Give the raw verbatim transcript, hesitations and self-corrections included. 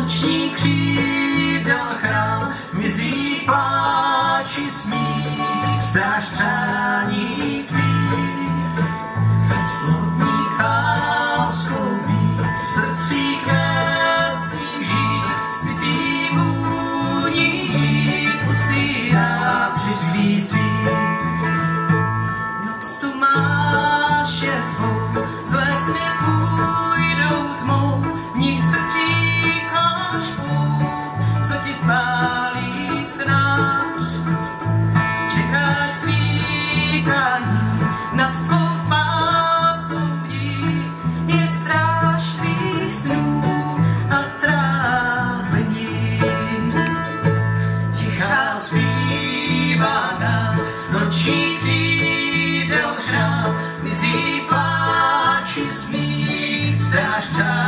noční křídel chrám, mizí pláči smích, stráž přání tvých. Slovník chvál skloubí, v srdcích věcných žít, zbytý vůní, pustýná při svících. Noc tu máš je tvou, zlé sny půjdou tmou, v nich se stříkáš půd, co ti spálí snář. Čekáš svítání nad tvou spásou dní, je stráž tvých snů a trápení. Tichá zpívaná z nočních křídel chrám, mizí pláči smích, stráž přání.